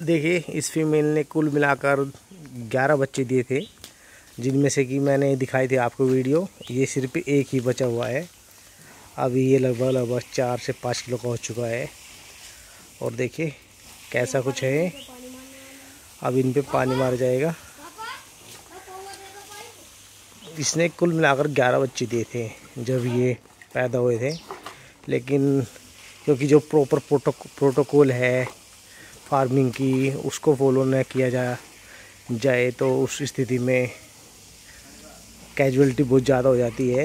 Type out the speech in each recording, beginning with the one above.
देखिए, इस फीमेल ने कुल मिलाकर 11 बच्चे दिए थे, जिनमें से कि मैंने दिखाई थी आपको वीडियो। ये सिर्फ एक ही बचा हुआ है। अभी ये लगभग 4 से 5 किलो का हो चुका है। और देखिए कैसा कुछ है। अब इन पे पानी मार जाएगा। इसने कुल मिलाकर 11 बच्चे दिए थे जब ये पैदा हुए थे, लेकिन क्योंकि जो प्रॉपर प्रोटोकॉल है फार्मिंग की, उसको फॉलो न किया जाए तो उस स्थिति में कैजुअलिटी बहुत ज़्यादा हो जाती है।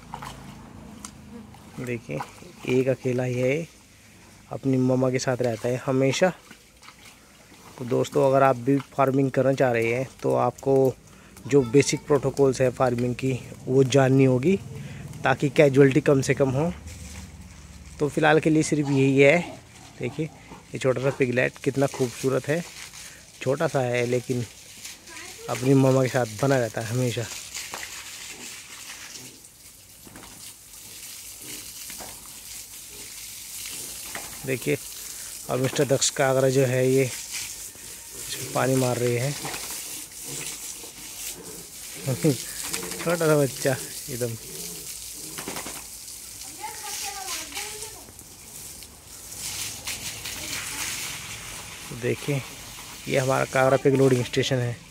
देखिए, एक अकेला ही है, अपनी मम्मा के साथ रहता है हमेशा। तो दोस्तों, अगर आप भी फार्मिंग करना चाह रहे हैं तो आपको जो बेसिक प्रोटोकॉल्स है फार्मिंग की वो जाननी होगी, ताकि कैजुअलिटी कम से कम हो। तो फ़िलहाल के लिए सिर्फ यही है। देखिए, ये छोटा सा पिगलेट कितना खूबसूरत है। छोटा सा है लेकिन अपनी मम्मा के साथ बना रहता है हमेशा। देखिए, और मिस्टर दक्ष कागरा जो है ये पानी मार रहे हैं। छोटा सा बच्चा एकदम। देखिए, ये हमारा कागरा पिग लोडिंग स्टेशन है।